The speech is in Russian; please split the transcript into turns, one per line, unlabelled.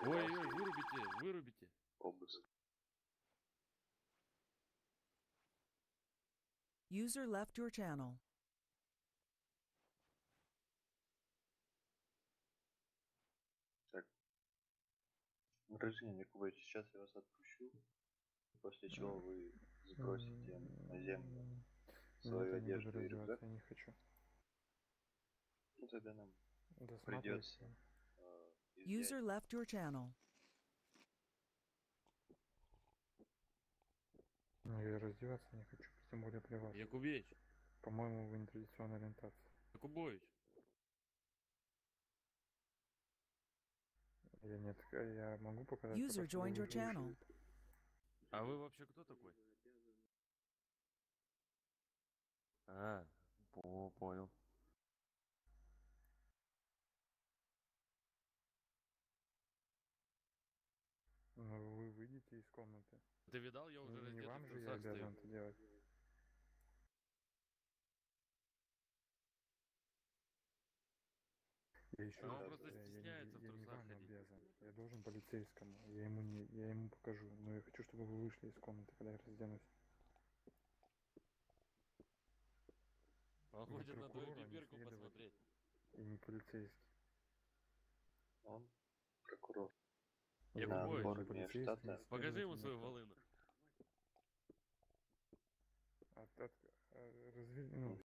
Ой-ой, вырубите, вырубите.
Обыск.
User left your channel.
Так. Гражданин Якубович, сейчас я вас отпущу, после чего вы сбросите на землю свою одежду и рюкзак.
Я не хочу.
Ну, тогда нам
Досматривайте.
придется
User left your channel.
Ну, я раздеваться не хочу, тем более при вас.
Якубович,
По-моему, вы нетрадиционной ориентации.
Якубович.
Я могу показать.
User joined your channel.
А вы вообще кто такой? А, понял.
Ну, вы выйдете из комнаты.
Ты видал, я уже
Ну, не
раздетый
вам
в
же я
трусах
обязан
стою.
это делать. Я еще
А он
раз,
просто стесняется в
я не
трусах
вам
ходить.
обязан. Я должен полицейскому. Я ему покажу. Но я хочу, чтобы вы вышли из комнаты, когда я разденусь.
Он
Не
хочет на твою
прокурор, а не
пипирку
следователь.
посмотреть.
И не полицейский.
Он прокурор.
Якубович,
На уровне штата.
покажи ему свою волыну.
Ну,